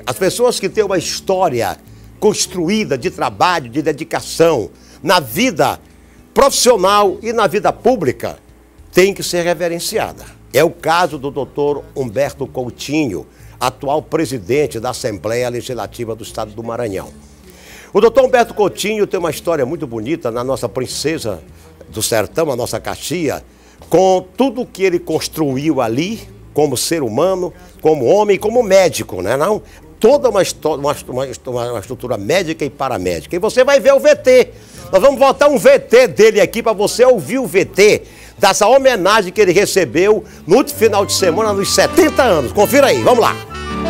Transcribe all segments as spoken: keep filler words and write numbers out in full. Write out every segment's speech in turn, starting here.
As pessoas que têm uma história construída de trabalho, de dedicação, na vida profissional e na vida pública, têm que ser reverenciadas. É o caso do doutor Humberto Coutinho, atual presidente da Assembleia Legislativa do Estado do Maranhão. O doutor Humberto Coutinho tem uma história muito bonita na nossa princesa do sertão, a nossa Caxias, com tudo que ele construiu ali, como ser humano, como homem, como médico, né? Não? Toda uma, uma, uma, uma estrutura médica e paramédica. E você vai ver o V T. Nós vamos botar um V T dele aqui para você ouvir o V T dessa homenagem que ele recebeu no último final de semana, nos setenta anos. Confira aí, vamos lá.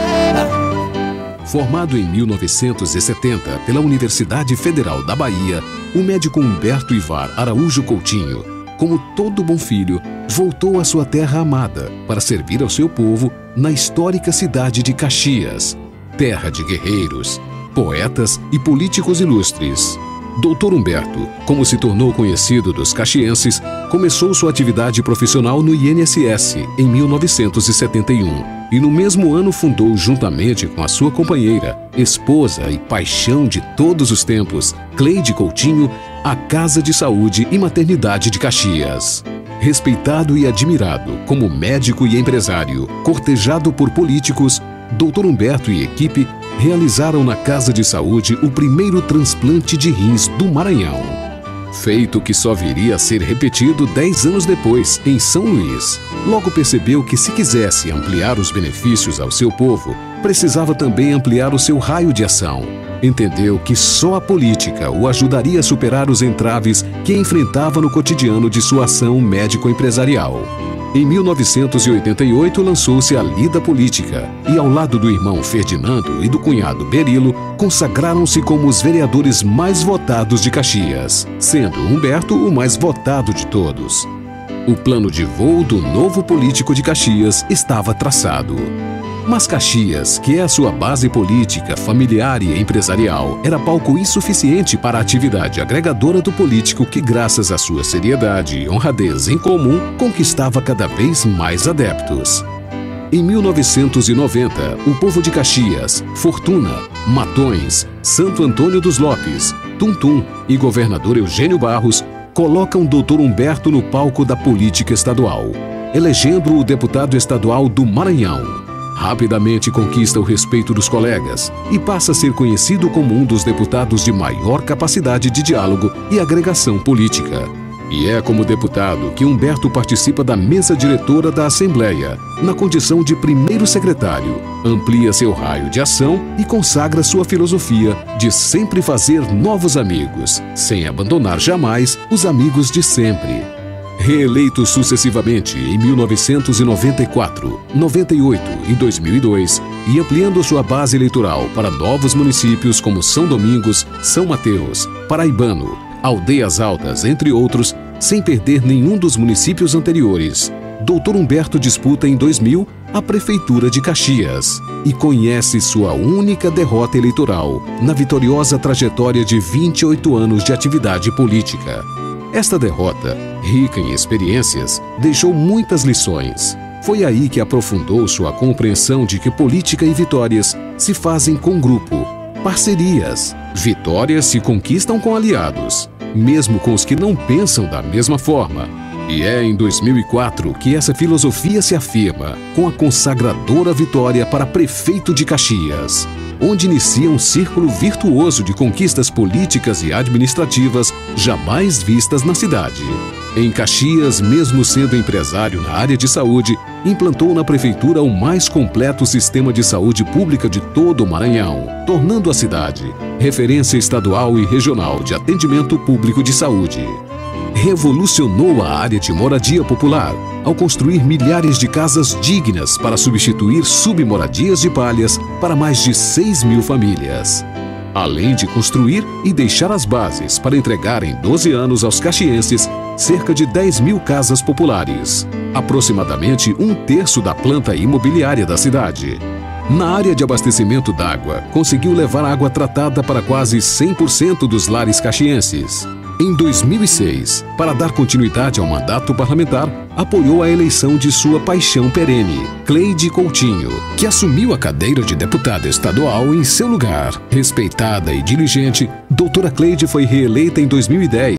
Formado em mil novecentos e setenta pela Universidade Federal da Bahia, o médico Humberto Ivar Araújo Coutinho, como todo bom filho, voltou à sua terra amada para servir ao seu povo na histórica cidade de Caxias, terra de guerreiros, poetas e políticos ilustres. doutor Humberto, como se tornou conhecido dos caxienses, começou sua atividade profissional no I N S S em mil novecentos e setenta e um e no mesmo ano fundou, juntamente com a sua companheira, esposa e paixão de todos os tempos, Cleide Coutinho, a Casa de Saúde e Maternidade de Caxias. Respeitado e admirado como médico e empresário, cortejado por políticos, doutor Humberto e equipe realizaram na Casa de Saúde o primeiro transplante de rins do Maranhão. Feito que só viria a ser repetido dez anos depois, em São Luís. Logo percebeu que, se quisesse ampliar os benefícios ao seu povo, precisava também ampliar o seu raio de ação. Entendeu que só a política o ajudaria a superar os entraves que enfrentava no cotidiano de sua ação médico-empresarial. Em mil novecentos e oitenta e oito lançou-se a Lida Política e, ao lado do irmão Ferdinando e do cunhado Berilo, consagraram-se como os vereadores mais votados de Caxias, sendo Humberto o mais votado de todos. O plano de voo do novo político de Caxias estava traçado. Mas Caxias, que é a sua base política, familiar e empresarial, era palco insuficiente para a atividade agregadora do político que, graças à sua seriedade e honradez em comum, conquistava cada vez mais adeptos. Em mil novecentos e noventa, o povo de Caxias, Fortuna, Matões, Santo Antônio dos Lopes, Tuntum e governador Eugênio Barros colocam doutor Humberto no palco da política estadual, elegendo-o o deputado estadual do Maranhão. Rapidamente conquista o respeito dos colegas e passa a ser conhecido como um dos deputados de maior capacidade de diálogo e agregação política. E é como deputado que Humberto participa da mesa diretora da Assembleia, na condição de primeiro secretário, amplia seu raio de ação e consagra sua filosofia de sempre fazer novos amigos, sem abandonar jamais os amigos de sempre. Reeleito sucessivamente em mil novecentos e noventa e quatro, noventa e oito e dois mil e dois e ampliando sua base eleitoral para novos municípios como São Domingos, São Mateus, Paraibano, Aldeias Altas, entre outros, sem perder nenhum dos municípios anteriores, doutor Humberto disputa em dois mil a Prefeitura de Caxias e conhece sua única derrota eleitoral na vitoriosa trajetória de vinte e oito anos de atividade política. Esta derrota, rica em experiências, deixou muitas lições. Foi aí que aprofundou sua compreensão de que política e vitórias se fazem com grupo, parcerias. Vitórias se conquistam com aliados, mesmo com os que não pensam da mesma forma. E é em dois mil e quatro que essa filosofia se afirma com a consagradora vitória para prefeito de Caxias, onde inicia um círculo virtuoso de conquistas políticas e administrativas jamais vistas na cidade. Em Caxias, mesmo sendo empresário na área de saúde, implantou na prefeitura o mais completo sistema de saúde pública de todo o Maranhão, tornando a cidade referência estadual e regional de atendimento público de saúde. Revolucionou a área de moradia popular, ao construir milhares de casas dignas para substituir submoradias de palhas para mais de seis mil famílias. Além de construir e deixar as bases para entregar em doze anos aos caxienses cerca de dez mil casas populares, aproximadamente um terço da planta imobiliária da cidade. Na área de abastecimento d'água, conseguiu levar água tratada para quase cem por cento dos lares caxienses. Em dois mil e seis, para dar continuidade ao mandato parlamentar, apoiou a eleição de sua paixão perene, Cleide Coutinho, que assumiu a cadeira de deputada estadual em seu lugar. Respeitada e diligente, doutora Cleide foi reeleita em dois mil e dez.